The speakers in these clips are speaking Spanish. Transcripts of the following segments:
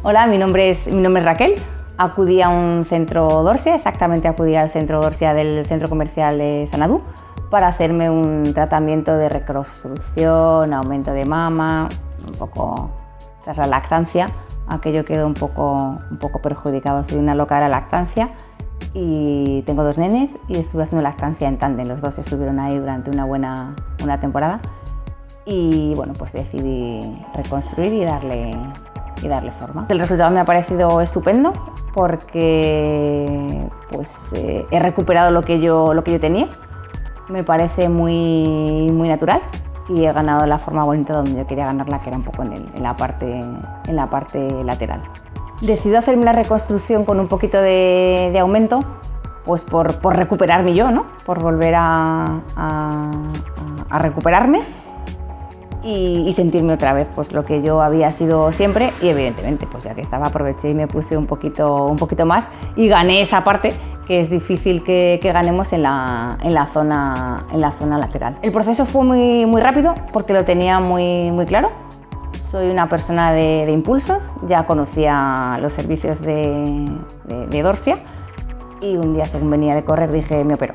Hola, mi nombre es Raquel. Acudí a un centro Dorsia, exactamente acudí al centro Dorsia del centro comercial de Sanadú para hacerme un tratamiento de reconstrucción, aumento de mama, un poco tras la lactancia. Aquello quedó un poco perjudicado. Soy una loca de la lactancia y tengo 2 nenes y estuve haciendo lactancia en tándem. Los 2 estuvieron ahí durante una temporada y bueno, pues decidí reconstruir y darle forma. El resultado me ha parecido estupendo porque pues, he recuperado lo que yo tenía. Me parece muy natural y he ganado la forma bonita donde yo quería ganarla, que era un poco en la parte lateral. Decidí hacerme la reconstrucción con un poquito de aumento, pues por recuperarme yo, ¿no? Por volver a recuperarme y sentirme otra vez pues lo que yo había sido siempre, y evidentemente pues ya que estaba aproveché y me puse un poquito más y gané esa parte que es difícil que ganemos en la zona lateral. El proceso fue muy rápido porque lo tenía muy claro. Soy una persona de impulsos, ya conocía los servicios de Dorsia y un día, según venía de correr, dije me opero.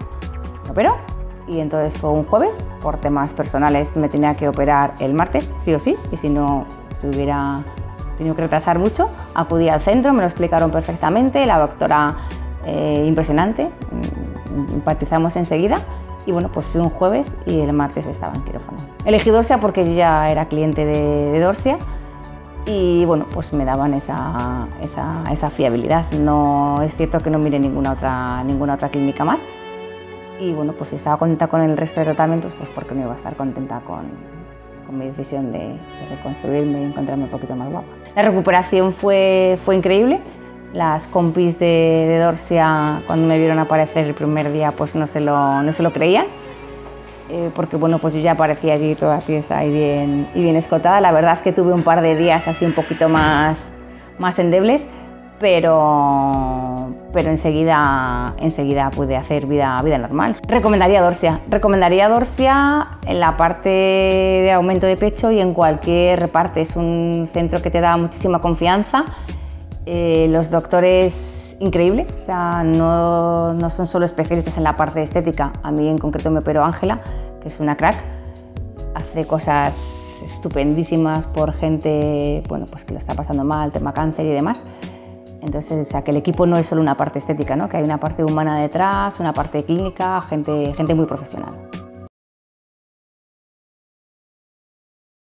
Y entonces fue un jueves, por temas personales me tenía que operar el martes, sí o sí, y si no se hubiera tenido que retrasar mucho. Acudí al centro, me lo explicaron perfectamente, la doctora impresionante, empatizamos enseguida y bueno, pues fui un jueves y el martes estaba en quirófano. Elegí Dorsia porque yo ya era cliente de Dorsia y bueno, pues me daban esa fiabilidad. No, es cierto que no miré ninguna otra clínica más. Y bueno, pues si estaba contenta con el resto de tratamientos, pues porque no iba a estar contenta con mi decisión de reconstruirme y encontrarme un poquito más guapa. La recuperación fue increíble. Las compis de Dorsia, cuando me vieron aparecer el primer día, pues no se lo creían, porque bueno, pues yo ya aparecía allí toda tiesa y bien escotada. La verdad es que tuve un par de días así un poquito más endebles, pero enseguida pude hacer vida normal. Recomendaría Dorsia en la parte de aumento de pecho y en cualquier parte. Es un centro que te da muchísima confianza. Los doctores, increíble, o sea, no son solo especialistas en la parte estética. A mí en concreto me operó Ángela, que es una crack. Hace cosas estupendísimas por gente, bueno, pues que lo está pasando mal, tema cáncer y demás. Entonces, o sea, que el equipo no es solo una parte estética, ¿no? Que hay una parte humana detrás, una parte clínica, gente muy profesional.